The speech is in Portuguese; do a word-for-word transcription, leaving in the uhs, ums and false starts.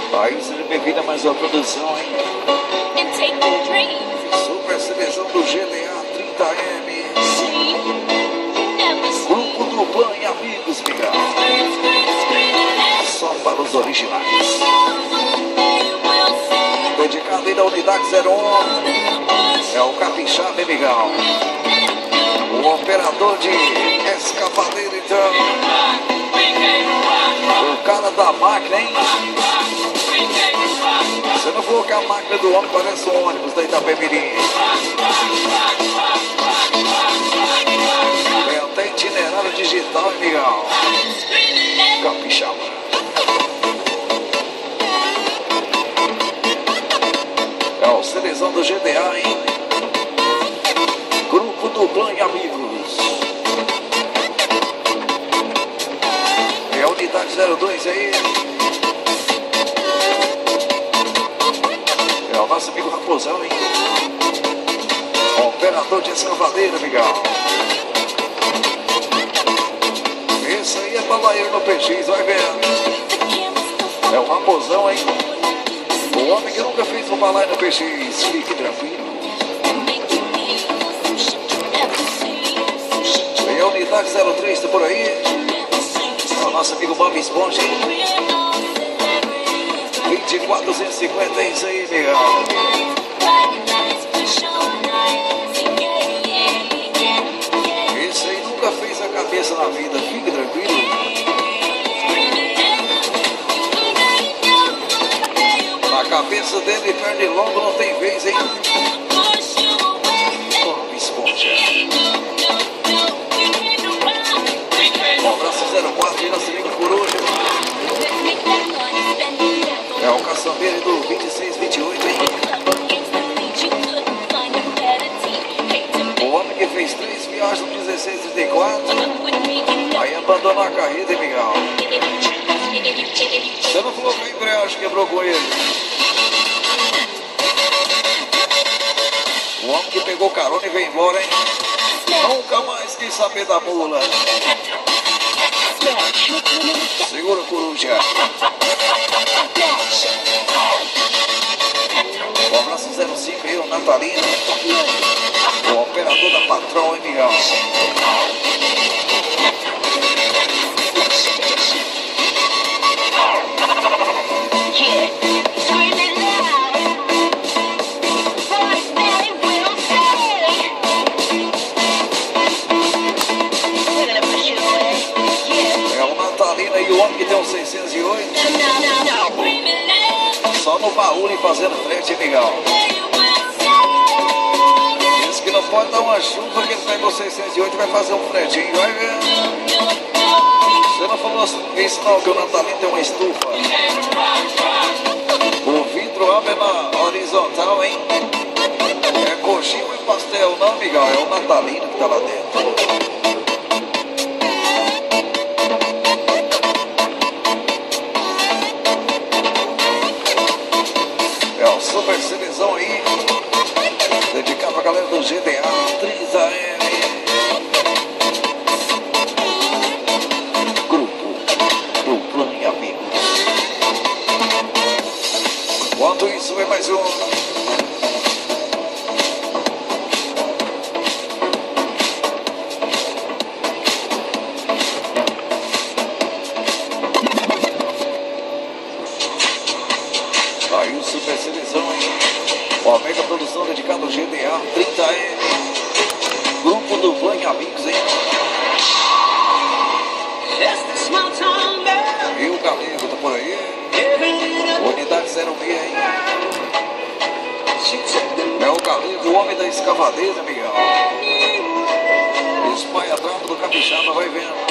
Aí, seja bem-vindo a mais uma produção, hein? Super seleção do G D A trinta M. Grupo do Plan e amigos, Miguel. Só para os originais. Dedicado aí da unidade zero um. É o Capixaba, hein, Miguel? O operador de escavadeira, então. O cara da máquina, hein? Você não falou que a máquina do homem parece um ônibus da Itapemirim. Tem até itinerário digital, hein, Miguel? Capixaba. É o seleção do G D A, hein? Grupo do Plan e amigos. É a unidade zero dois aí. É o nosso amigo Raposão, hein? Operador de escavadeira, Miguel. Esse aí é balaeiro no P X, vai vendo. É o Raposão, hein? O homem que nunca fez um balaio no P X. Fique tranquilo. Tem a unidade zero três, tá por aí. É o nosso amigo Bob Esponja, hein? vinte e quatro duzentos e cinquenta, é isso aí, Miguel. Esse aí nunca fez a cabeça na vida, fique tranquilo. A cabeça dele, pernilongo, não tem vez, hein? Bob Esponja. Um abraço zero quatro e nosso amigo Coruja. É o caçambeiro do vinte e seis vinte e oito, hein? O homem que fez três viagens no dezesseis trinta e quatro. Aí abandonou a carreira, hein, Miguel? Você não falou que a embreagem quebrou com ele? O homem que pegou carona e veio embora, hein? Nunca mais quis saber da mula. Segura, Coruja. O abraço zero cinco aí, o Natalino. O operador da Patrão, hein, Miguel? É o Natalino e o homem que tem um seiscentos e oito. Só no baú e fazendo frente, hein, Miguel? Diz que não pode dar uma chuva que ele pegou seiscentos e oito e vai fazer um fretinho, vai ver. Você não falou isso não, que o Natalino tem uma estufa. O vidro abre na horizontal, hein? É coxinha ou é pastel, não, Miguel? É o Natalino que tá lá dentro. Super seleção aí, dedicado pra galera do G D A trinta M. Grupo do Plan e amigos. Enquanto isso, vem mais um. Aí o Super Seleção, hein? O Omega Produção dedicado ao G D A trinta M. Grupo do Plan e amigos, hein? E o Galego tá por aí. Unidade zero seis, hein? É o Galego, o homem da escavadeira, Miguel. Espalha atrás do Capixaba, vai vendo.